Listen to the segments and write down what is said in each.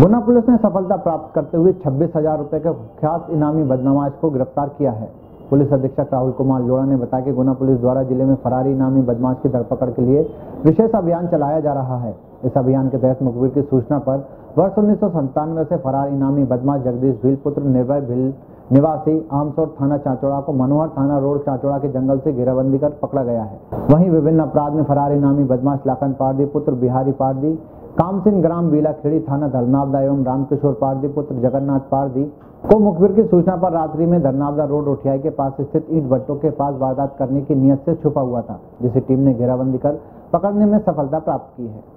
गुना police ने सफलता प्राप्त करते हुए 26,000 रुपए के कुख्यात इनामी बदनवाज को गिरफ्तार किया है। पुलिस अधीक्षक राहुल कुमार जोड़ा ने बताया कि गुना पुलिस द्वारा जिले में फरारी इनामी बदमाश की धरपकड़ के लिए विशेष अभियान चलाया जा रहा है। इस अभियान के तहत मुखबिर की सूचना पर वर्ष 1997 से फरार इनामी बदमाश जगदीश भील पुत्र निर्भय भील निवासी आमसौर थाना चाचौड़ा को मनोहर थाना रोड चाचौड़ा के जंगल से घेराबंदी कर पकड़ा गया है। वहीं विभिन्न अपराध में फरार इनामी बदमाश लाखन पारदी पुत्र बिहारी पारदी कामसिन ग्राम बीलाखेड़ी थाना धरनावदा एवं रामकिशोर पारदी पुत्र जगन्नाथ पारदी को मुखबिर की सूचना पर रात्रि में धरनावदा रोड रोठियाई के पास स्थित ईंट भट्टों के पास वारदात करने की नियत से छुपा हुआ था, जिसे टीम ने घेराबंदी कर पकड़ने में सफलता प्राप्त की है।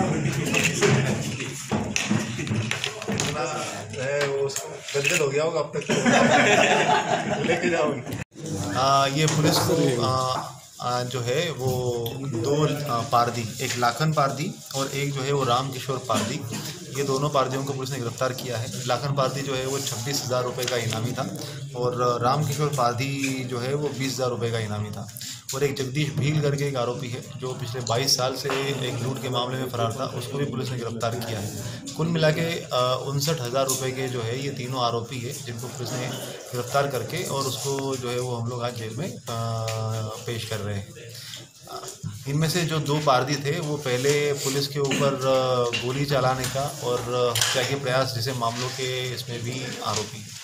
हो गया होगा अब तक लेके जाओगे। ये पुलिस को जो है वो दो पारदी, एक लाखन पारदी और एक जो है वो राम किशोर पारदी, ये दोनों पारदियों को पुलिस ने गिरफ्तार किया है। लाखन पारदी जो है वो 26,000 रुपये का इनामी था और राम किशोर पारदी जो है वो 20,000 रुपये का इनामी था। और एक जगदीश भील करके एक आरोपी है जो पिछले 22 साल से एक लूट के मामले में फरार था, उसको भी पुलिस ने गिरफ्तार किया है। कुल मिला के 59,000 रुपये के जो है ये तीनों आरोपी है जिनको पुलिस ने गिरफ्तार करके और उसको जो है वो हम लोग आज जेल में पेश कर रहे हैं। इनमें से जो दो पारदी थे वो पहले पुलिस के ऊपर गोली चलाने का और हत्या के प्रयास जैसे मामलों के इसमें भी आरोपी